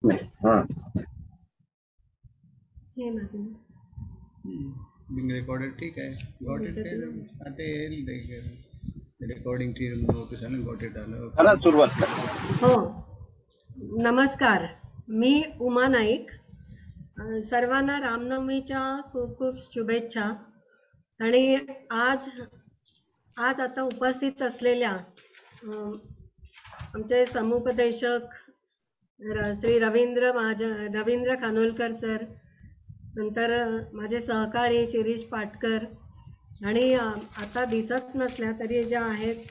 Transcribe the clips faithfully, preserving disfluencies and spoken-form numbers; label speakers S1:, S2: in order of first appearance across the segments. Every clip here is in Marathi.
S1: नाही. हा
S2: हे मागून
S3: बिंग रेकॉर्डेड ठीक आहे. गॉट इट आता येईल रेकॉर्डिंग ची नोटीस आलं, गॉट इट आलं.
S1: करा सुरुवात करा.
S2: हो, नमस्कार. मी उमा नाईक. सर्वांना रामनवमीच्या खूप खूप शुभेच्छा. आणि आज आज आता उपस्थित असलेल्या आमचे समुपदेशक श्री रवींद्र महाज रवींद्र खानोलकर सर, नंतर माझे सहकारी शिरीष पाटकर, आणि आता दिसत नसल्या तरी ज्या आहेत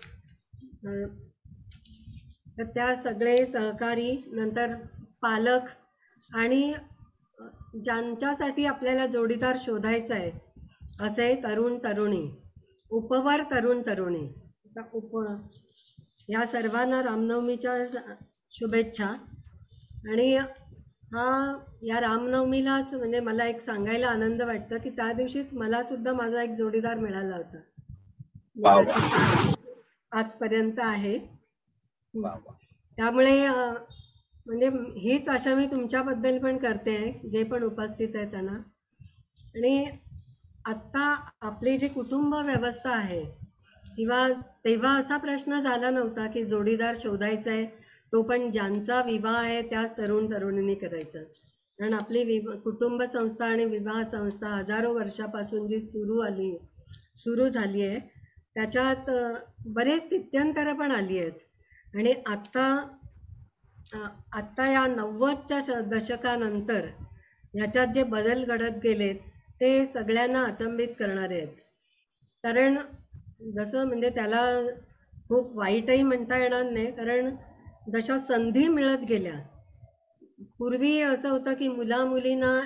S2: तर त्या सगळे सहकारी, नंतर पालक, आणि ज्यांच्यासाठी आपल्याला जोडीदार शोधायचा आहे असे तरुण तरुणी, उपवर तरुण तरुणी, उप या सर्वांना रामनवमीच्या शुभेच्छा. आणि हा या रामनवमीलाच म्हणजे मला एक सांगायला आनंद वाटतं की त्या दिवशीच मला सुद्धा माझा एक जोडीदार मिळाला होता, ज्याची आजपर्यंत आहे. त्यामुळे म्हणजे हीच आशा मी तुमच्याबद्दल पण करते आहे, जे पण उपस्थित आहे त्यांना. आणि आत्ता आपली जी कुटुंब व्यवस्था आहे, किंवा तेव्हा असा प्रश्न झाला नव्हता की जोडीदार शोधायचा आहे, तो पण ज्यांचा विवाह आहे त्याच तरुण तरुणींनी करायचा. कारण आपली विवाह कुटुंब संस्था आणि विवाह संस्था हजारो वर्षापासून जी सुरू आली सुरू झाली आहे, त्याच्यात बरेच स्थित्यंतर पण आली आहेत. आणि आत्ता आत्ता या नव्वदच्या दशकानंतर ह्याच्यात जे बदल घडत गेलेत ते सगळ्यांना अचंबित करणारे आहेत. कारण जसं म्हणजे त्याला खूप वाईटही म्हणता येणार नाही, कारण जशा संधी मिळत गेल्या, पूर्वी असं होतं की मुला मुलींना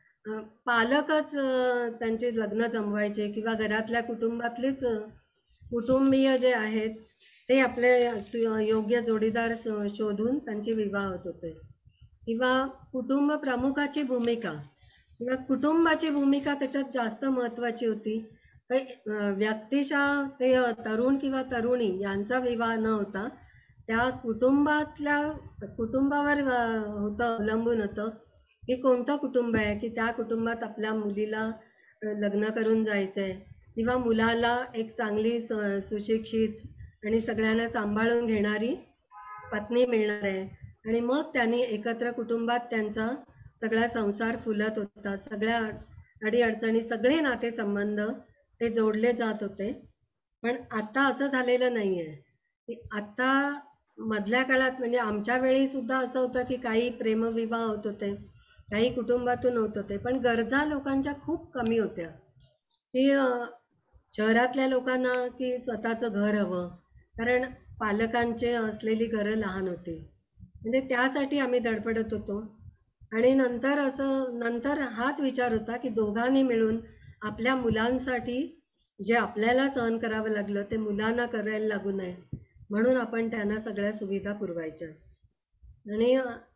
S2: पालकच त्यांचे लग्न जमवायचे, किंवा घरातल्या कुटुंबातलेच कुटुंबीय जे आहेत ते आपले योग्य जोडीदार शोधून त्यांचे विवाह होत होते. किंवा कुटुंब प्रमुखाची भूमिका किंवा कुटुंबाची भूमिका त्याच्यात जास्त महत्त्वाची होती. तर व्यक्तिशः ते तरुण किंवा तरुणी यांचा विवाह न होता त्या कुटुंबातल्या कुटुंबावर होतं, अवलंबून होतं की कोणतं कुटुंब आहे की त्या कुटुंबात आपल्या मुलीला लग्न करून जायचं आहे, किंवा मुलाला एक चांगली सुशिक्षित आणि सगळ्यांना सांभाळून घेणारी पत्नी मिळणार आहे. आणि मग त्यांनी एकत्र कुटुंबात त्यांचा सगळा संसार फुलत होता, सगळ्या अडीअडचणी सगळे नातेसंबंध ते जोडले जात होते. पण आता असं झालेलं नाही आहे. आता मधल्या काळात म्हणजे आमच्या वेळी सुद्धा असं होतं की काही प्रेमविवाह होत होते, काही कुटुंबातून होत होते, पण गरजा लोकांच्या खूप कमी होत्या. की शहरातल्या लोकांना की स्वतःचं घर हवं, कारण पालकांचे असलेली घरं लहान होती, म्हणजे त्यासाठी आम्ही धडपडत होतो. आणि नंतर असं नंतर हाच विचार होता की दोघांनी मिळून आपल्या मुलांसाठी जे आपल्याला सहन करावं लागलं ते मुलांना करायला लागू नये, म्हणून आपण त्यांना सगळ्या सुविधा पुरवायच्या. आणि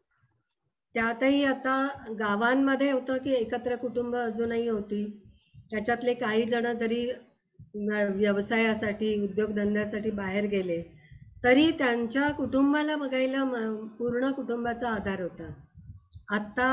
S2: त्यातही आता गावांमध्ये होतं की एकत्र कुटुंब अजूनही होती, त्याच्यातले काही जण जरी व्यवसायासाठी उद्योगधंद्यासाठी बाहेर गेले तरी त्यांच्या कुटुंबाला बघायला पूर्ण कुटुंबाचा आधार होता. आत्ता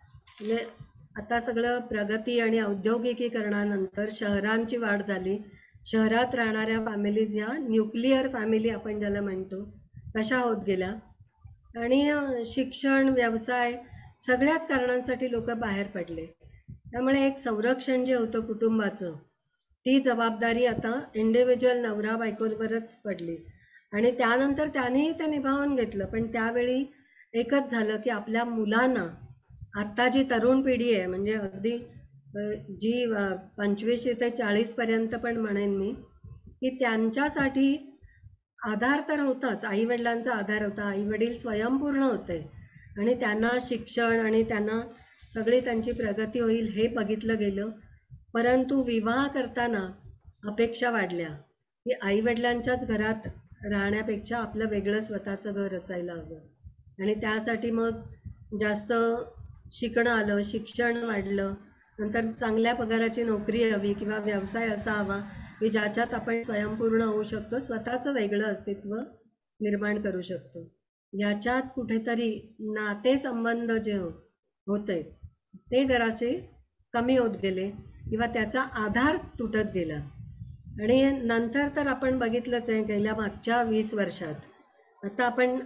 S2: आता सगळं प्रगती आणि औद्योगिकीकरणानंतर शहरांची वाढ झाली, शहरात राहणाऱ्या फॅमिलीज ह्या न्यूक्लिअर फॅमिली आपण ज्याला म्हणतो तशा होत गेल्या. आणि शिक्षण, व्यवसाय सगळ्याच कारणांसाठी लोक बाहेर पडले. त्यामुळे एक संरक्षण जे होतं कुटुंबाचं, ती जबाबदारी आता इंडिव्हिज्युअल नवरा बायकोवरच पडली. आणि त्यानंतर त्यानेही ते निभावून घेतलं. पण त्यावेळी एकच झालं की आपल्या मुलांना, आत्ता जी तरुण पिढी आहे म्हणजे अगदी जी पंचवीस ते चाळीस पर्यंत पण म्हणेन मी, की त्यांच्यासाठी आधार तर होताच, आई वडिलांचा आधार होता, आई वडील स्वयंपूर्ण होते आणि त्यांना शिक्षण आणि त्यांना सगळी त्यांची प्रगती होईल हे बघितलं गेलं. परंतु विवाह करताना अपेक्षा वाढल्या की आई वडिलांच्याच घरात राहण्यापेक्षा आपलं वेगळं स्वतःचं घर असायला हवं. आणि त्यासाठी मग जास्त शिकणं आलं, शिक्षण वाढलं, नंतर चांगल्या पगाराची नोकरी हवी किंवा व्यवसाय असा हवा की ज्याच्यात आपण स्वयंपूर्ण होऊ शकतो, स्वतःचं वेगळं अस्तित्व निर्माण करू शकतो. याच्यात कुठेतरी नातेसंबंध जे हो- होते ते जरासे कमी होत गेले किंवा त्याचा आधार तुटत गेला. आणि नंतर तर आपण बघितलंच आहे गेल्या मागच्या वीस वर्षात. आता आपण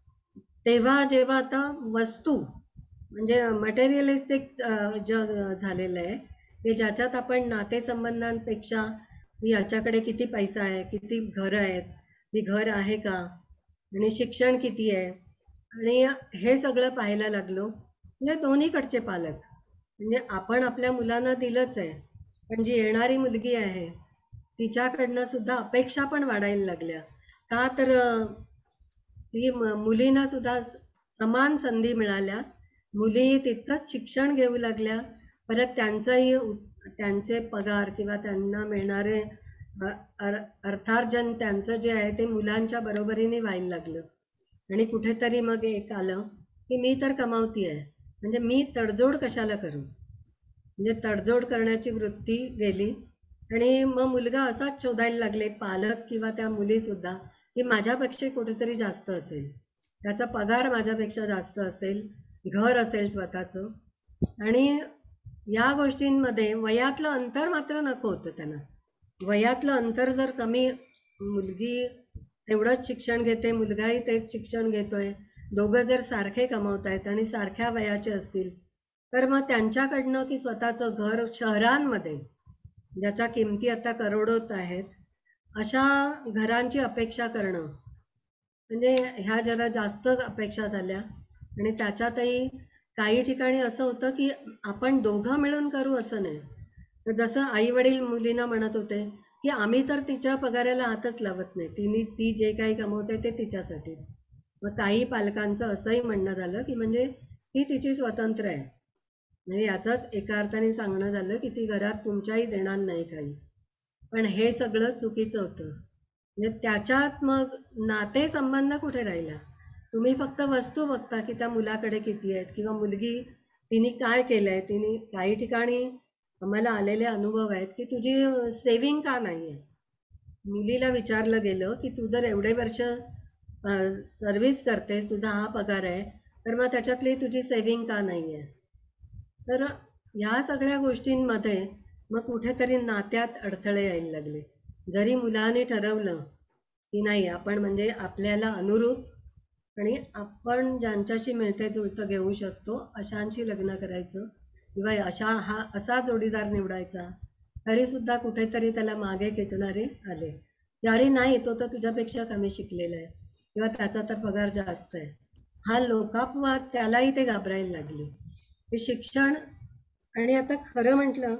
S2: तेव्हा जेव्हा आता वस्तू म्हणजे मटेरियलिस्टिक जग झालेलं आहे की ज्याच्यात आपण नातेसंबंधांपेक्षा याच्याकडे किती पैसा आहे, किती घरं आहेत, ही घर आहे का, आणि शिक्षण किती आहे, आणि हे सगळं पाहायला लागलो. म्हणजे दोन्हीकडचे पालक, म्हणजे आपण आपल्या मुलांना दिलंच आहे, पण जी येणारी मुलगी आहे तिच्याकडनं सुद्धा अपेक्षा पण वाढायला लागल्या. का तर अं, ती म- मुलींना सुद्धा स- समान संधी मिळाल्या. मुली तितकंच शिक्षण घेऊ लागल्या. परत त्यांचंही उ- त्यांचे पगार किंवा त्यांना मिळणारे अ- अर- अर्थार्जन त्यांचं जे आहे ते मुलांच्या बरोबरीने व्हायला लागलं. आणि कुठेतरी मग एक आलं की मी तर कमावती आहे, म्हणजे मी तडजोड कशाला करू, म्हणजे तडजोड करण्याची वृत्ती गेली. आणि मग मुलगा असाच शोधायला लागले पालक किंवा त्या मुली सुद्धा की माझ्यापेक्षा कुठेतरी जास्त असेल, त्याचा पगार माझ्यापेक्षा जास्त असेल, घर असेल स्वतःचं. आणि या गोष्टींमध्ये वयातलं अंतर मात्र नको होतं त्यांना. वयातलं अंतर जर कमी, मुलगी तेवढंच शिक्षण घेते, मुलगाही तेच शिक्षण घेतोय, दोघं जर सारखे कमवतायत आणि सारख्या वयाचे असतील, तर मग त्यांच्याकडनं की स्वतःचं घर शहरांमध्ये ज्याच्या किमती आता करोडोत आहेत अशा घरांची अपेक्षा करणं, म्हणजे ह्या जरा जास्त अपेक्षा झाल्या. आणि त्याच्यातही काही ठिकाणी असं होतं की आपण दोघं मिळून करू असं नाही. तर जसं आई वडील मुलींना म्हणत होते की आम्ही तर तिच्या पगाराला हातच लावत नाही, तिने ती जे काही कमवते ते तिच्यासाठीच. मग काही पालकांचं असंही म्हणणं झालं की म्हणजे ती तिची स्वतंत्र आहे, म्हणजे याचाच एका अर्थाने सांगणं झालं की ती घरात तुमच्याही देणार नाही काही. पण हे सगळं चुकीचं होतं. म्हणजे त्याच्यात मग नातेसंबंध कुठे राहिला. तुम्ही फक्त वस्तू बघता की त्या मुलाकडे किती आहेत किंवा मुलगी तिने काय केलंय. तिने काही ठिकाणी आम्हाला आलेले अनुभव आहेत की तुझी सेविंग का नाही आहे. मुलीला विचारलं गेलं की तू जर एवढे वर्ष सर्व्हिस करतेस, तुझा हा पगार आहे, तर मग त्याच्यातली तुझी सेविंग का नाही आहे. तर ह्या सगळ्या गोष्टींमध्ये मग कुठेतरी नात्यात अडथळे यायला लागले. जरी मुलाने ठरवलं की नाही आपण म्हणजे आपल्याला अनुरूप आणि आपण ज्यांच्याशी मिळते जुळतं घेऊ शकतो अशांशी लग्न करायचं किंवा अशा हा असा जोडीदार निवडायचा, तरी सुद्धा कुठेतरी त्याला मागे खेचणारे आले की अरे नाही तो तर तुझ्यापेक्षा कमी शिकलेला आहे किंवा त्याचा तर पगार जास्त आहे. हा लोकापवाद त्यालाही ते घाबरायला लागले. हे शिक्षण. आणि आता खरं म्हटलं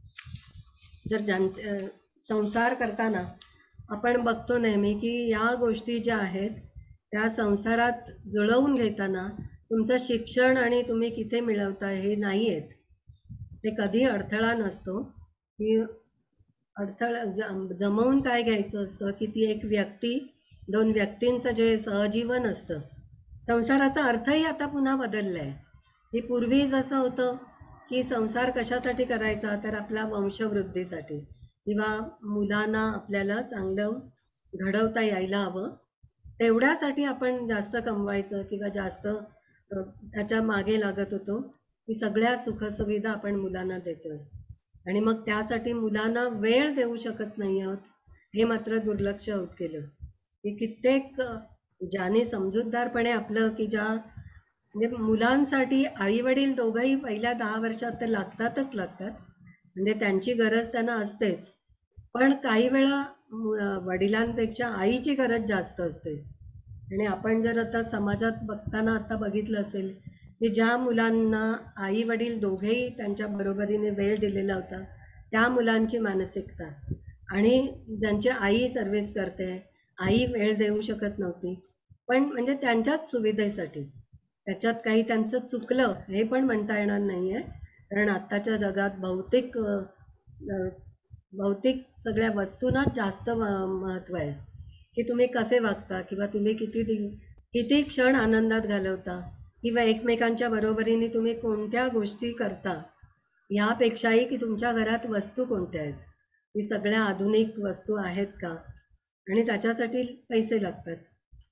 S2: जर ज्यां संसार करताना आपण बघतो नेहमी की या गोष्टी ज्या आहेत त्या संसारात जुळवून घेताना तुमचं शिक्षण आणि तुम्ही किती मिळवताय हे नाही आहेत, ते कधी अडथळा नसतो. की अडथळा ज- जमवून काय घ्यायचं असतं की ती एक व्यक्ती, दोन व्यक्तींचं जे सहजीवन असतं. संसाराचा अर्थही आता पुन्हा बदलला आहे. की पूर्वी जसं होतं की संसार कशासाठी करायचा, तर आपला वंशवृद्धीसाठी किंवा मुलांना आपल्याला चांगलं घडवता यायला हवं तेवढ्यासाठी आपण जास्त कमवायचं किंवा जास्त अ, त्याच्या मागे लागत होतो की सगळ्या सुखसुविधा आपण मुलांना देतोय. आणि मग त्यासाठी मुलांना वेळ देऊ शकत नाही आहोत, हे मात्र दुर्लक्ष होत गेलं. की कित्येक अ, ज्याने समजूतदारपणे आपलं की ज्या म्हणजे मुलांसाठी आई वडील दोघंही पहिल्या दहा वर्षात तर लागतातच लागतात, म्हणजे त्यांची गरज त्यांना असतेच. पण काही वेळा मु- अं, वडिलांपेक्षा आईची गरज जास्त असते. आणि आपण जर आता समाजात बघताना आता बघितलं असेल की ज्या मुलांना आई वडील दोघेही त्यांच्या बरोबरीने वेळ दिलेला होता त्या मुलांची मानसिकता, आणि ज्यांची आई सर्व्हिस करते, आई वेळ देऊ शकत नव्हती, पण म्हणजे त्यांच्याच सुविधेसाठी, त्याच्यात काही त्यांचं चुकलं हे पण म्हणता येणार नाही आहे. कारण आत्ताच्या जगात भौतिक अ, अ, भौतिक सगळ्या वस्तूंनाच जास्त महत्त्व आहे की तुम्ही कसे वागता किंवा तुम्ही किती दि- किती क्षण आनंदात घालवता किंवा एकमेकांच्या बरोबरीने तुम्ही कोणत्या गोष्टी करता, यापेक्षाही की तुमच्या घरात वस्तू कोणत्या आहेत, ही सगळ्या आधुनिक वस्तू आहेत का, आणि त्याच्यासाठी पैसे लागतात.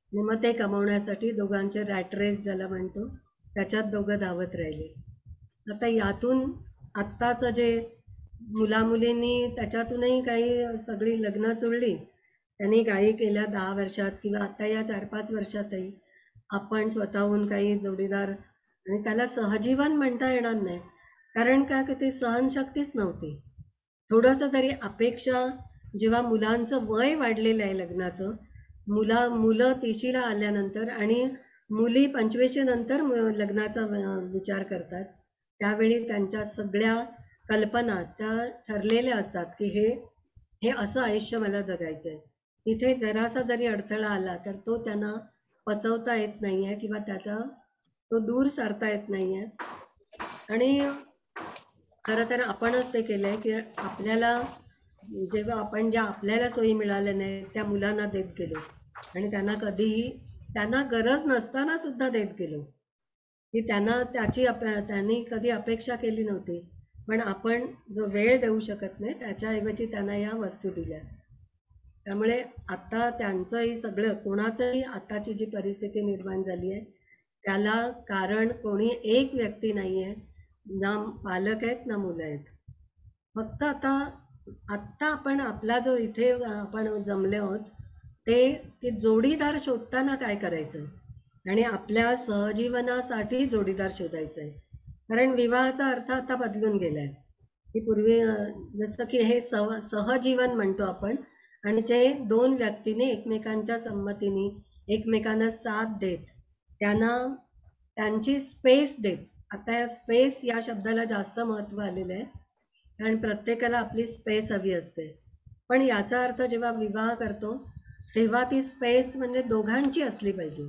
S2: आणि मग ते कमवण्यासाठी दोघांचे रॅट रेस ज्याला म्हणतो त्याच्यात दोघं धावत राहिले. आता यातून आत्ताचं जे मुलामुलींनी त्याच्यातूनही काही सगळी लग्न जुळली, त्यांनी काही केल्या दहा वर्षात किंवा आता या चार पाच वर्षातही आपण स्वतःहून काही जोडीदार, आणि त्याला सहजीवन म्हणता येणार नाही, कारण का की ती सहनशक्तीच नव्हती. थोडंसं तरी अपेक्षा, जेव्हा मुलांचं वय वाढलेलं आहे लग्नाचं, मुला मुलं तिशीला आल्यानंतर आणि मुली पंचवीशी नंतर लग्नाचा विचार करतात, त्यावेळी त्यांच्या सगळ्या कल्पना त्या ठरलेल्या असतात की हे हे असं आयुष्य मला जगायचं आहे. तिथे जरासा जरी अडथळा आला तर तो त्यांना पचवता येत नाही आहे किंवा त्याचा तो दूर सारता येत नाही आहे. आणि खरं तर आपणच ते केलं आहे की आपल्याला जेव्हा आपण ज्या आपल्याला सोयी मिळाल्या नाही त्या मुलांना देत गेलो आणि त्यांना कधीही त्यांना गरज नसताना सुद्धा देत गेलो, की त्यांना त्याची अप त्यांनी कधी अपेक्षा केली नव्हती, पण आपण जो वेळ देऊ शकत नाही त्याच्याऐवजी त्यांना या वस्तू दिल्या. त्यामुळे आता त्यांचंही सगळं, कोणाचंही आताची जी परिस्थिती निर्माण झाली आहे त्याला कारण कोणी एक व्यक्ती नाही आहे, ना पालक आहेत ना मुलं आहेत. फक्त आता आत्ता आपण आपला जो इथे आपण जमले आहोत ते की जोडीदार शोधताना काय करायचं आणि आपल्या सहजीवनासाठी जोडीदार शोधायचं आहे. कारण विवाहाचा अर्थ आता बदलून गेलाय, की पूर्वी जसं की हे सह सहजीवन म्हणतो आपण, आणि जे दोन व्यक्तीने एकमेकांच्या संमतीने एकमेकांना साथ देत, त्यांना त्यांची स्पेस देत. आता या स्पेस या शब्दाला जास्त महत्त्व आलेलं आहे, कारण प्रत्येकाला आपली स्पेस हवी असते. पण याचा अर्थ जेव्हा विवाह करतो तेव्हा ती स्पेस म्हणजे दोघांची असली पाहिजे,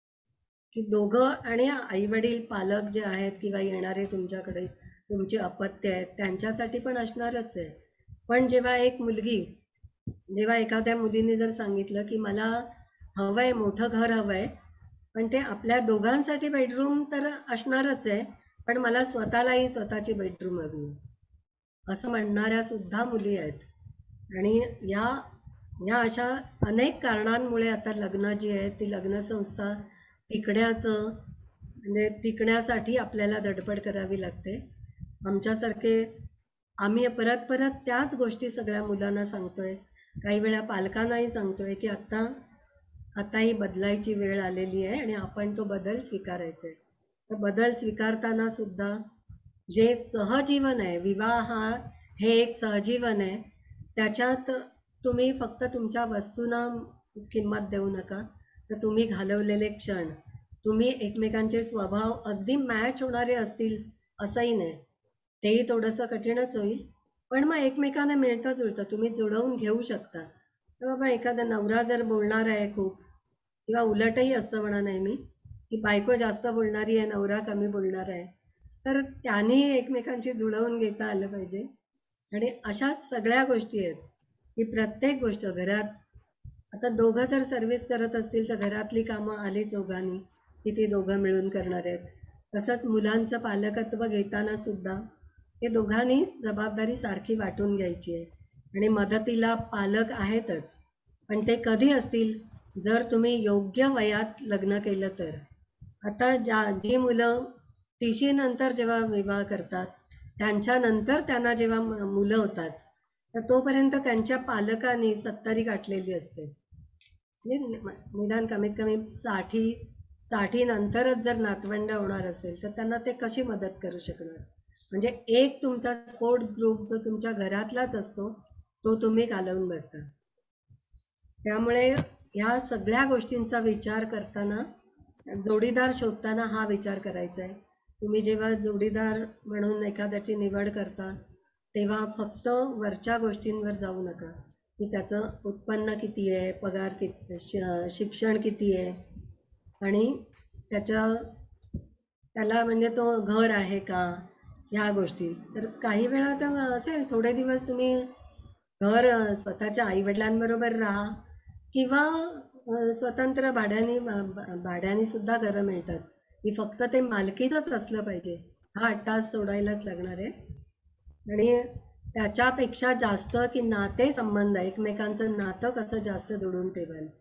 S2: की दोघं आणि आईवडील पालक जे आहेत किंवा येणारे तुमच्याकडे तुमची अपत्य आहेत त्यांच्यासाठी पण असणारच आहे. पण जेव्हा एक मुलगी, जेव्हा एखाद्या मुलीने जर सांगितलं की मला हवंय मोठं घर हवंय, पण ते आपल्या दोघांसाठी बेडरूम तर असणारच आहे, पण मला स्वतःलाही स्वतःची बेडरूम हवी, असं म्हणणाऱ्या सुद्धा मुली आहेत. आणि या या अशा अनेक कारणांमुळे आता लग्न जी आहे ती लग्न संस्था टिकण्याचं म्हणजे टिकण्यासाठी आपल्याला धडपड करावी लागते. आमच्यासारखे आम्ही परत परत त्याच गोष्टी सगळ्या मुलांना सांगतोय, काही वेळा पालकांनाही सांगतोय की आता आता ही बदलायची वेळ आलेली आहे आणि आपण तो बदल स्वीकारायचा आहे. तर बदल स्वीकारताना सुद्धा जे सहजीवन आहे, विवाह हा हे एक सहजीवन आहे, त्याच्यात तुम्ही फक्त तुमच्या वस्तूंना किंमत देऊ नका, तर तुम्ही घालवलेले क्षण, तुम्ही एकमेकांचे स्वभाव अगदी मॅच होणारे असतील असंही नाही, तेही थोडंसं कठीणच होईल, पण मग एकमेकांना मिळतं जुळतं तुम्ही जुळवून घेऊ शकता. तर बाबा एखादा नवरा जर बोलणार आहे खूप, किंवा उलटही असतं म्हणा नेहमी की बायको जास्त बोलणारी आहे नवरा कमी बोलणार आहे, तर त्यांनी एकमेकांची जुळवून घेता आलं पाहिजे. आणि अशाच सगळ्या गोष्टी आहेत की प्रत्येक गोष्ट घरात, आता दोघं जर सर्व्हिस करत असतील तर घरातली कामं आली चौघांनी की ती दोघं मिळून करणार आहेत. तसंच मुलांचं पालकत्व घेताना सुद्धा ते दोघांनी जबाबदारी सारखी वाटून घ्यायची आहे. आणि मदतीला पालक आहेतच, पण ते कधी असतील, जर तुम्ही योग्य वयात लग्न केलं तर. आता ज्या जी मुलं तिशी नंतर जेव्हा विवाह करतात त्यांच्यानंतर त्यांना जेव्हा मुलं होतात तर तोपर्यंत त्यांच्या पालकांनी सत्तरी गाठलेली असते, निदान कमीत कमी साठी साठी नंतरच जर नातवंड होणार असेल तर त्यांना ते कशी मदत करू शकणार. म्हणजे एक तुमचा सपोर्ट ग्रुप जो तुमच्या घरातलाच असतो तो तुम्ही घालवून बसता. त्यामुळे ह्या सगळ्या गोष्टींचा विचार करताना, जोडीदार शोधताना हा विचार करायचा आहे. तुम्ही जेव्हा जोडीदार म्हणून एखाद्याची निवड करता तेव्हा फक्त वरच्या गोष्टींवर जाऊ नका, की त्याचं उत्पन्न किती आहे, पगार किती, शिक्षण किती आहे, आणि त्याच्या त्याला म्हणजे तो घर आहे का, ह्या गोष्टी. तर काही वेळा तर असेल थोडे दिवस तुम्ही घर स्वतःच्या आईवडिलांबरोबर राहा किंवा स्वतंत्र भाड्याने भाड्याने सुद्धा घरं मिळतात, की फक्त ते मालकीचंच असलं पाहिजे हा अट्टास सोडायलाच लागणार आहे. आणि त्याच्यापेक्षा जास्त की नाते संबंध, एकमेकांचं नातं कसं जास्त जोडून ठेवाल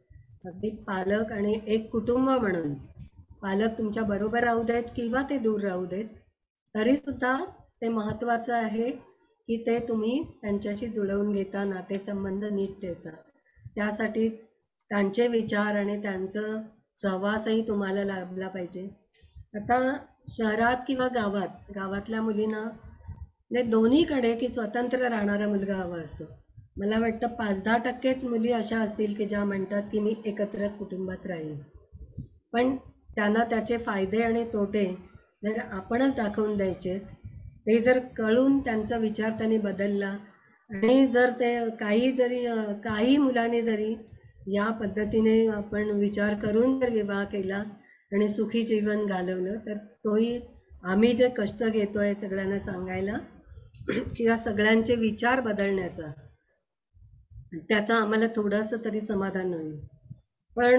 S2: अगदी पालक आणि एक कुटुंब म्हणून पालक तुमच्या बरोबर राहू देत किंवा ते दूर राहू देत, तरी सुद्धा ते महत्वाचं आहे की ते तुम्ही त्यांच्याशी जुळवून घेता, नातेसंबंध नीट ठेवता. त्यासाठी त्यांचे विचार आणि त्यांचं सहवासही तुम्हाला लाभला पाहिजे. आता शहरात किंवा गावात गावातल्या मुलींना म्हणजे दोन्हीकडे की स्वतंत्र राहणारा मुलगा हवा असतो. मला वाटतं पाच दहा टक्केच मुली अशा असतील की ज्या म्हणतात की मी एकत्र कुटुंबात राहील, पण त्यांना त्याचे फायदे आणि तोटे जर आपणच दाखवून द्यायचे, ते जर कळून त्यांचा विचार त्यांनी बदलला आणि जर ते काही जरी काही मुलांनी जरी या पद्धतीने आपण विचार करून जर विवाह केला आणि सुखी जीवन घालवलं, तर तोही आम्ही जे कष्ट घेतोय सगळ्यांना सांगायला किंवा सगळ्यांचे विचार बदलण्याचा, त्याचा आम्हाला थोडंसं तरी समाधान होईल. पण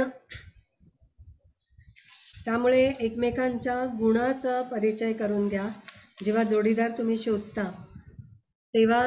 S2: त्यामुळे एकमेकांच्या गुणाचा परिचय करून घ्या. जेव्हा जोडीदार तुम्ही शोधता तेव्हा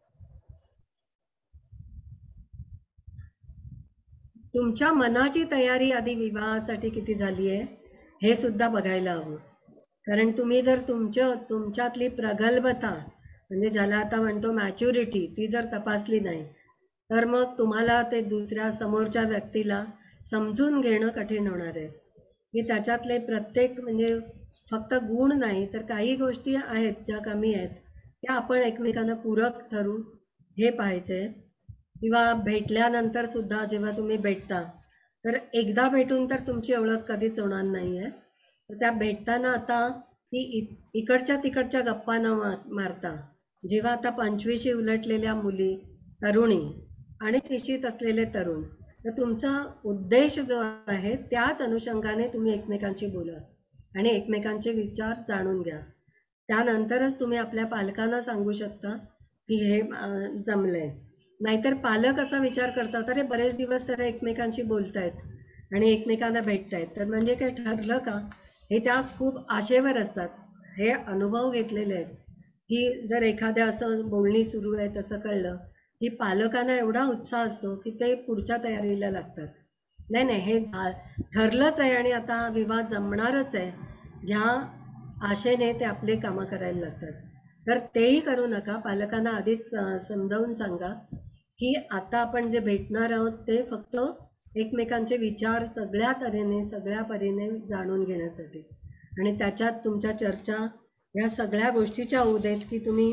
S2: तुमच्या मनाची तयारी आधी विवाहासाठी किती झाली आहे हे सुद्धा बघायला हवं. कारण तुम्ही जर तुमच्या तुमच्यातली प्रगल्भता म्हणजे ज्याला आता म्हणतो मॅच्युरिटी ती जर तपासली नाही, तर मग तुम्हाला ते दुसऱ्या समोरच्या व्यक्तीला समजून घेणं कठीण होणार आहे. की त्याच्यातले प्रत्येक म्हणजे फक्त गुण नाही तर काही गोष्टी आहेत ज्या कमी आहेत त्या आपण एकमेकांना पूरक ठरू हे पाहायचंय. किंवा भेटल्यानंतर सुद्धा जेव्हा तुम्ही भेटता तर एकदा भेटून तर तुमची ओळख कधीच होणार नाही आहे. तर त्या भेटताना आता की इकडच्या तिकडच्या गप्पा न मारता जेव्हा आता पंचवीशी उलटलेल्या मुली तरुणी आणि तिशीत असलेले तरुण, तर तुमचा उद्देश जो आहे त्याच अनुषंगाने तुम्ही एकमेकांशी बोला आणि एकमेकांचे विचार जाणून घ्या. त्यानंतरच तुम्ही आपल्या पालकांना सांगू शकता की हे जमलंय. नाहीतर पालक असा विचार करतात अरे बरेच दिवस तर एकमेकांशी बोलतायत आणि एकमेकांना भेटतायत, तर म्हणजे काय ठरलं का, हे त्या खूप आशेवर असतात. हे अनुभव घेतलेले आहेत की जर एखाद्या असं बोलणी सुरू आहे तसं कळलं की पालकांना एवढा उत्साह असतो की ते पुढच्या तयारीला लागतात. नाही नाही हे ठरलंच आहे आणि आता विवाह जमणारच आहे, ह्या आशेने ते आपले कामं करायला लागतात. तर तेही करू नका. पालकांना आधीच समजावून सांगा की आता आपण जे भेटणार आहोत ते फक्त एकमेकांचे विचार सगळ्या तऱ्हेने सगळ्या परीने जाणून घेण्यासाठी, आणि त्याच्यात तुमच्या चर्चा या सगळ्या गोष्टीच्या होऊ देत की तुम्ही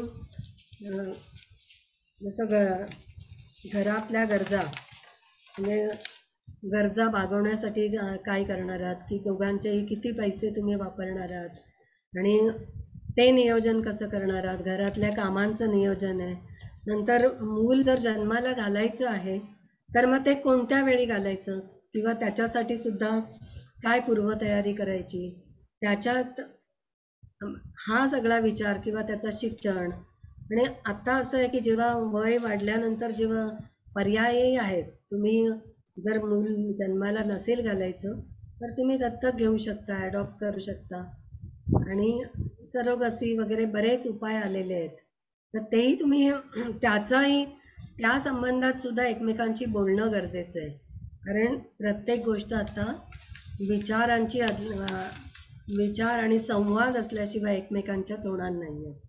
S2: जसं ग घरातल्या गरजा म्हणजे गरजा भागवण्यासाठी काय करणार आहात, की दोघांचेही किती पैसे तुम्ही वापरणार आहात आणि ते नियोजन कसं करणार आहात, घरातल्या कामांचं नियोजन आहे. नंतर मूल जर जन्माला घालायचं आहे तर मग ते कोणत्या वेळी घालायचं किंवा त्याच्यासाठी सुद्धा काय पूर्वतयारी करायची, त्याच्यात हा सगळा विचार किंवा त्याचं शिक्षण. आणि आता असं आहे की जेव्हा वय वाढल्यानंतर जेव्हा पर्यायही आहेत, तुम्ही जर मूल जन्माला नसेल घालायचं तर तुम्ही दत्तक घेऊ शकता, ॲडॉप्ट करू शकता आणि सरोगसी वगैरे बरेच उपाय आलेले आहेत. तर तेही तुम्ही त्याचाही त्या संबंधात सुद्धा एकमेकांशी बोलणं गरजेचं आहे. कारण प्रत्येक गोष्ट आता विचारांची विचार आणि संवाद असल्याशिवाय एकमेकांच्यात होणार नाही आहे.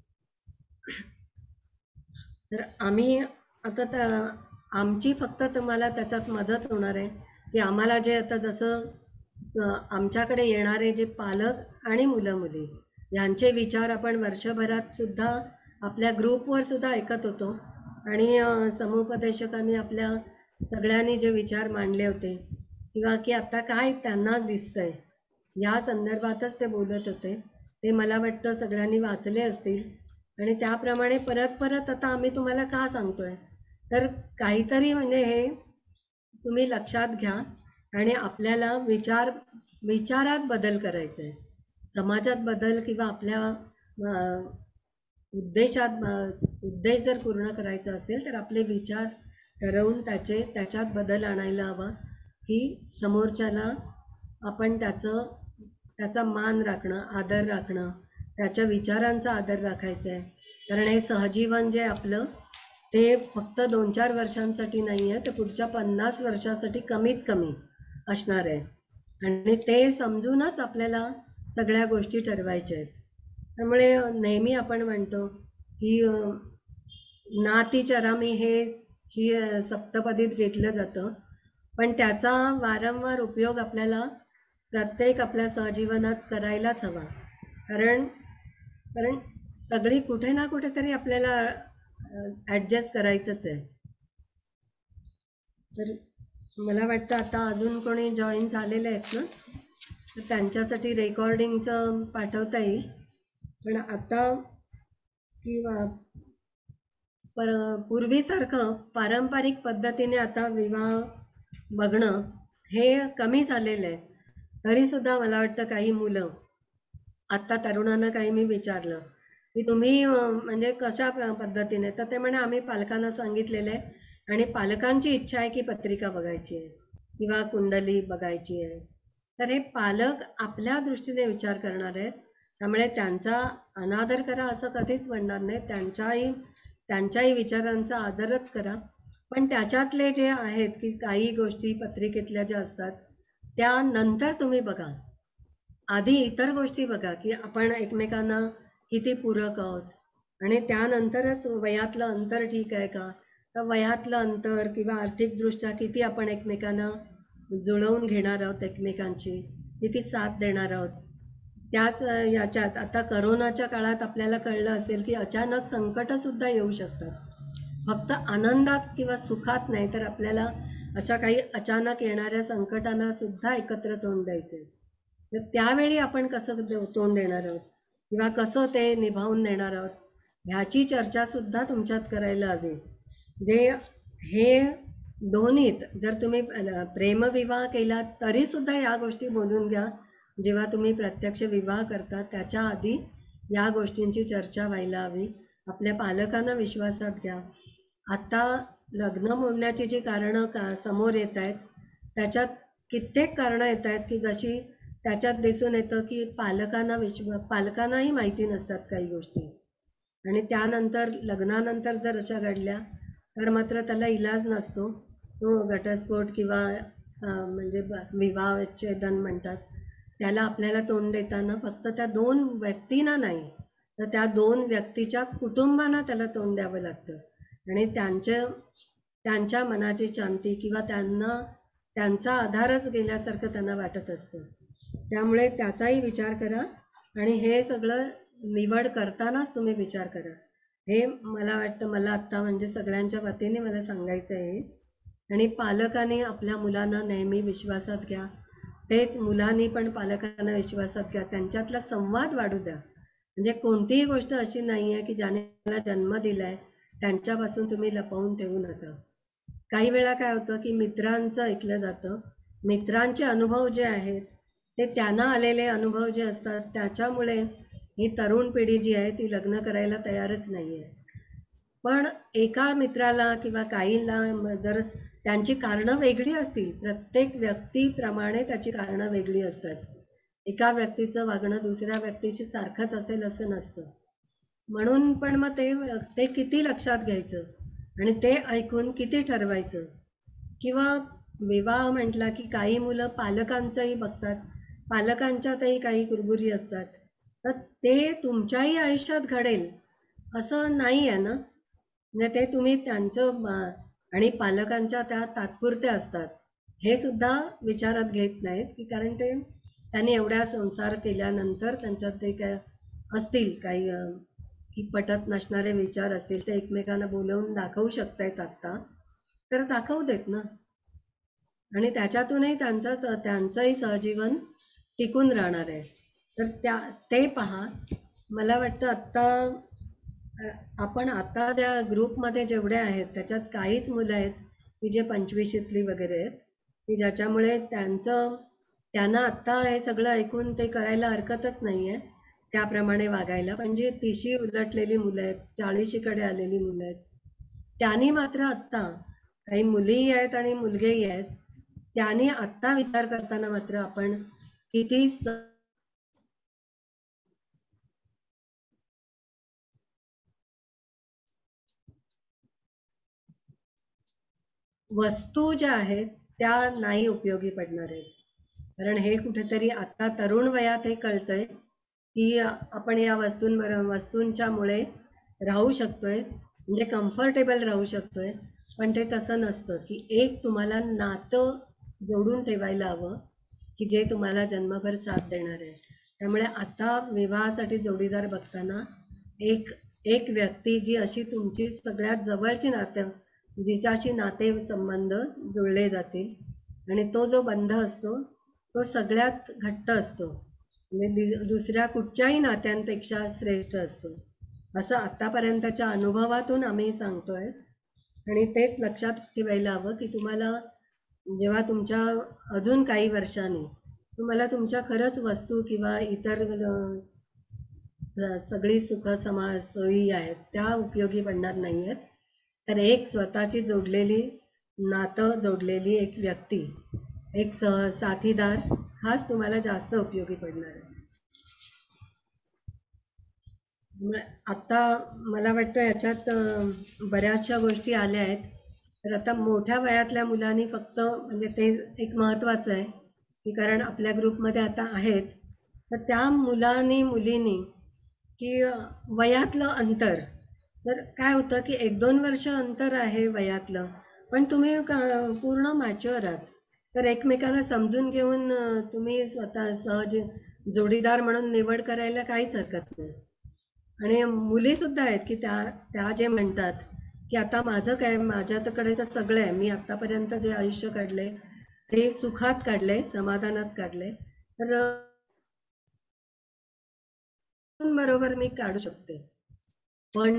S2: तर आम्ही आता तर आमची फक्त तुम्हाला त्याच्यात मदत होणार आहे की आम्हाला जे आता जसं आमच्याकडे येणारे जे पालक आणि मुलं मुली यांचे विचार आपण वर्षभरात सुद्धा आपल्या ग्रुपवर सुद्धा ऐकत होतो आणि समुपदेशकांनी आपल्या सगळ्यांनी जे विचार मांडले होते किंवा की आता काय त्यांना दिसतंय या संदर्भातच ते बोलत होते. ते मला वाटतं सगळ्यांनी वाचले असतील आणि त्याप्रमाणे परत परत आता आम्ही तुम्हाला का सांगतोय, तर काहीतरी म्हणजे हे तुम्ही लक्षात घ्या आणि आपल्याला विचार विचारात बदल करायचा आहे. समाजात बदल किंवा आपल्या उद्देशात उद्देश जर पूर्ण करायचा असेल तर आपले विचार ठरवून त्याचे त्याच्यात बदल आणायला हवा की समोरच्याला आपण त्याचं त्याचा मान राखणं, आदर राखणं, त्याच्या विचारांचा आदर राखायचा आहे. कारण हे सहजीवन जे आपलं ते फक्त दोन चार वर्षांसाठी नाही आहे, ते पुढच्या पन्नास वर्षासाठी कमीत कमी असणार आहे आणि ते समजूनच आपल्याला सगळ्या गोष्टी ठरवायच्या आहेत. त्यामुळे नेहमी आपण म्हणतो की अं, नाती चरामी हे ही अं, सप्तपदीत घेतलं जातं, पण त्याचा वारंवार उपयोग आपल्याला प्रत्येक आपल्या सहजीवनात करायलाच हवा. कारण कारण सगळी कुठे ना कुठेतरी आपल्याला ऍडजस्ट करायचंच आहे. तर मला वाटतं आता अजून कोणी जॉईन झालेले आहेत ना, तर त्यांच्यासाठी रेकॉर्डिंगचं पाठवता येईल. पण आता किंवा पर पूर्वीसारखं पारंपरिक पद्धतीने आता विवाह बघणं हे कमी झालेलं आहे. तरी सुद्धा मला वाटतं काही मुलं, आता तरुणांना काही मी विचारलं की तुम्ही अं, म्हणजे कशा प्र- पद्धतीने, तर ते म्हणे आम्ही पालकांना सांगितलेलं आहे आणि पालकांची इच्छा आहे की पत्रिका बघायची आहे किंवा कुंडली बघायची आहे. तर हे पालक आपल्या दृष्टीने विचार करणार आहेत, त्यामुळे त्यांचा अनादर करा असं कधीच म्हणणार नाही. त्यांच्याही त्यांच्याही विचारांचा आदरच करा. पण त्याच्यातले जे आहेत की काही गोष्टी पत्रिकेतल्या ज्या असतात त्या नंतर तुम्ही बघा. आधी इतर गोष्टी बघा की आपण एकमेकांना किती पूरक आहोत आणि त्यानंतरच वयातलं अंतर ठीक आहे का, तर वयातलं अंतर किंवा आर्थिकदृष्ट्या किती आपण एकमेकांना जुळवून घेणार आहोत, एकमेकांची किती साथ देणार आहोत. त्याच अं, याच्यात आता करोनाच्या काळात आपल्याला कळलं असेल की अचानक संकटं सुद्धा येऊ शकतात. फक्त आनंदात किंवा सुखात नाही, तर आपल्याला अशा काही अचानक येणाऱ्या संकटांना सुद्धा एकत्र तोंड द्यायचे. तर त्यावेळी आपण कसं दे- तोंड देणार आहोत किंवा कसं ते निभावून नेणार आहोत, ह्याची चर्चा सुद्धा तुमच्यात करायला हवी. जे हे दोन्हीत जर तुम्ही अ, प्रेमविवाह केला तरी सुद्धा या गोष्टी बोलून घ्या. जेव्हा तुम्ही प्रत्यक्ष विवाह करता त्याच्या आधी या गोष्टींची चर्चा व्हायला हवी. आपल्या पालकांना विश्वासात घ्या. आता लग्न मोडण्याची जी कारणं का समोर येत आहेत त्याच्यात कित्येक कारणं येत आहेत की जशी त्याच्यात दिसून येतं की पालकांना विश्व पालकांनाही माहिती नसतात काही गोष्टी आणि त्यानंतर लग्नानंतर जर अशा घडल्या तर मात्र त्याला इलाज नसतो. तो घटस्फोट किंवा अं, म्हणजे ब- विवाह विच्छेदन म्हणतात. त्याला आपल्याला तोंड देताना फक्त त्या दोन व्यक्तींना नाही, तर त्या दोन व्यक्तीच्या कुटुंबांना त्याला तोंड द्यावं लागतं आणि त्यांच्या त्यांच्या मनाची शांती किंवा त्यांना त्यांचा आधारच गेल्यासारखं त्यांना वाटत असतं. त्यामुळे त्याचाही विचार करा आणि हे सगळं निवड करतानाच तुम्ही विचार करा. हे मला वाटतं, मला आत्ता म्हणजे सगळ्यांच्या वतीने मला सांगायचं आहे. आणि पालकांनी आपल्या मुलांना नेहमी विश्वासात घ्या. तेच मुलांनी पण पालकांना विश्वासात घ्या. त्यांच्यातला संवाद वाढू द्या. म्हणजे कोणतीही गोष्ट अशी नाही आहे की ज्याने मला जन्म दिलाय त्यांच्यापासून तुम्ही लपवून ठेवू नका. काही वेळा काय होतं की मित्रांचं ऐकलं जातं. मित्रांचे अनुभव जे आहेत ते त्यांना आलेले अनुभव जे असतात त्याच्यामुळे ही तरुण पिढी जी आहे ती लग्न करायला तयारच नाही आहे. पण एका मित्राला किंवा काहींना म- जर त्यांची कारणं वेगळी असतील, प्रत्येक व्यक्तीप्रमाणे त्याची कारणं वेगळी असतात. एका व्यक्तीचं वागणं दुसऱ्या व्यक्तीशी सारखंच असेल असं नसतं. म्हणून पण मग ते ते किती लक्षात घ्यायचं आणि ते ऐकून किती ठरवायचं. किंवा विवाह म्हटला की काही मुलं पालकांचंही बघतात, पालकांच्यातही काही कुरबुरी असतात. तर ते तुमच्याही आयुष्यात घडेल असं नाही आहे ना. म्हणजे ते तुम्ही त्यांचं अं, आणि पालकांच्या त्या तात्पुरत्या असतात हे सुद्धा विचारात घेत नाहीत की कारण ते त्यांनी एवढ्या संसार केल्यानंतर त्यांच्यात ते काय असतील काही अं, की पटत नसणारे विचार असतील ते एकमेकांना बोलवून दाखवू शकतायत आत्ता, तर दाखवू देत ना. आणि त्याच्यातूनही त्यांचं त्यांचंही सहजीवन टिकून राहणार आहे. तर त्या ते पहा. मला वाटतं आत्ता अ, आपण आता ज्या ग्रुपमध्ये जेवढे आहेत त्याच्यात काहीच मुलं आहेत की जे पंचवीशीतली वगैरे आहेत, की ज्याच्यामुळे त्यांचं त्यांना आत्ता हे सगळं ऐकून ते करायला हरकतच नाही आहे त्याप्रमाणे वागायला. पण जी तिशी उलटलेली मुलं आहेत, चाळीशीकडे आलेली मुलं आहेत, त्यांनी मात्र आत्ता, काही मुलीही आहेत आणि मुलगेही आहेत, त्यांनी आत्ता विचार करताना मात्र आपण किती स- वस्तू ज्या आहेत त्या नाही उपयोगी पडणार आहेत. कारण हे कुठेतरी आता तरुण वयात हे कळतंय की आपण या वस्तूंवर वस्तूंच्या मुळे राहू शकतोय, म्हणजे कम्फर्टेबल राहू शकतोय, पण ते तसं नसतं की एक तुम्हाला नातं जोडून ठेवायला हवं की जे तुम्हाला जन्मभर साथ देणार आहे. त्यामुळे आता विवाहासाठी जोडीदार बघताना एक एक व्यक्ती जी अशी तुमची सगळ्यात जवळची नाते जिच्याशी नाते संबंध जुळले जातील आणि तो जो बंध असतो तो सगळ्यात घट्ट असतो, म्हणजे दुसऱ्या कुठच्याही नात्यांपेक्षा श्रेष्ठ असतो, असं आतापर्यंतच्या अनुभवातून आम्ही सांगतोय. आणि तेच लक्षात ठेवायला हवं की तुम्हाला जेव्हा तुमच्या अजून काही वर्षांनी तुम्हाला तुमच्या खरंच वस्तू किंवा इतर सगळी सुख समाज सोयी आहेत त्या उपयोगी पडणार नाही आहेत, तर एक स्वतःची जोडलेली नातं जोडलेली एक व्यक्ती, एक स साथीदार हाच तुम्हाला जास्त उपयोगी पडणार आहे. आता मला वाटतं याच्यात बऱ्याचशा गोष्टी आल्या आहेत. तर आता मोठ्या वयातल्या मुलांनी फक्त म्हणजे ते एक महत्त्वाचं आहे की कारण आपल्या ग्रुपमध्ये आता आहेत, तर त्या मुलांनी मुलींनी की वयातलं अंतर, तर काय होतं की एक दोन वर्ष अंतर आहे वयातलं, पण तुम्ही पूर्ण मॅच्युअर आहात, तर एकमेकांना समजून घेऊन तुम्ही स्वतः सहज जोडीदार म्हणून निवड करायला काहीच हरकत नाही. आणि मुली सुद्धा आहेत की त्या त्या जे म्हणतात की आता माझं काय, माझ्याकडे तर सगळं आहे, मी आतापर्यंत जे आयुष्य काढले ते सुखात काढले, समाधानात काढले, तर बरोबर मी काढू शकते. पण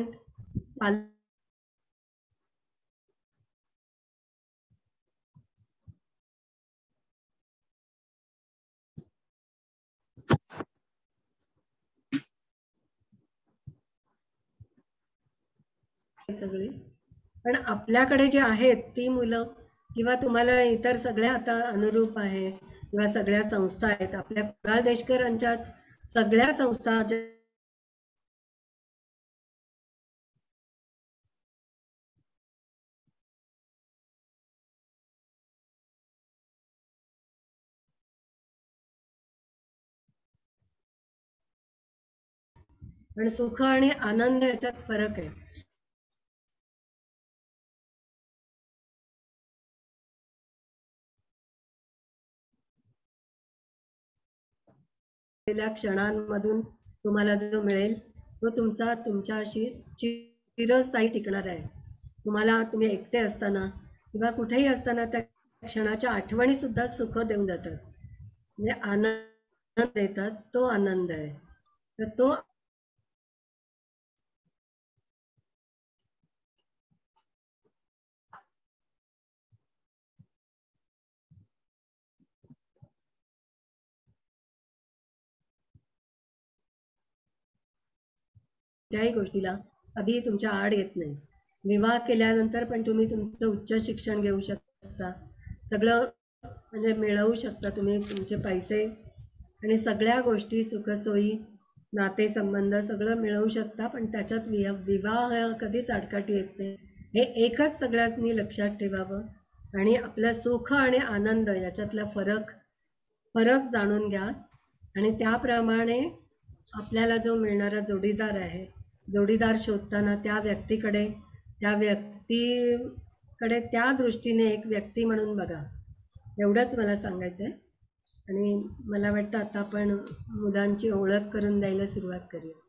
S2: सगळी पण आपल्याकडे जे आहेत ती मुलं किंवा तुम्हाला इतर सगळ्या आता अनुरूप आहे किंवा सगळ्या संस्था आहेत, आपल्या कुणाल देशकरांच्याच सगळ्या संस्था पण सुख आणि आनंद याच्यात फरक आहे. क्षणांमधून तुम्हाला जो मिळेल तो तुमचा तुमच्याशी चिरस्थायी टिकणार आहे. तुम्हाला तुम्ही एकटे असताना किंवा कुठेही असताना त्या क्षणाच्या आठवणी सुद्धा सुख देऊन जातात, म्हणजे आनंद देतात, तो आनंद आहे. तर तो त्याही गोष्टीला आधी तुमच्या आड येत नाही. विवाह केल्यानंतर पण तुम्ही तुमचं उच्च शिक्षण घेऊ शकता, सगळं म्हणजे मिळवू शकता, तुम्ही तुमचे पैसे आणि सगळ्या गोष्टी सुखसोयी नातेसंबंध सगळं मिळवू शकता, पण त्याच्यात वि विवाह कधीच आडकाठी येत नाही. हे एकच सगळ्यांनी लक्षात ठेवावं आणि आपलं सुख आणि आनंद याच्यातला फरक फरक जाणून घ्या आणि त्याप्रमाणे आपल्याला जो मिळणारा जोडीदार आहे, जोडीदार शोधताना त्या व्यक्तीकडे त्या व्यक्तीकडे त्या दृष्टीने एक व्यक्ती म्हणून बघा, एवढंच मला सांगायचं आहे. आणि मला वाटतं आता आपण मुलांची ओळख करून द्यायला सुरुवात करूया.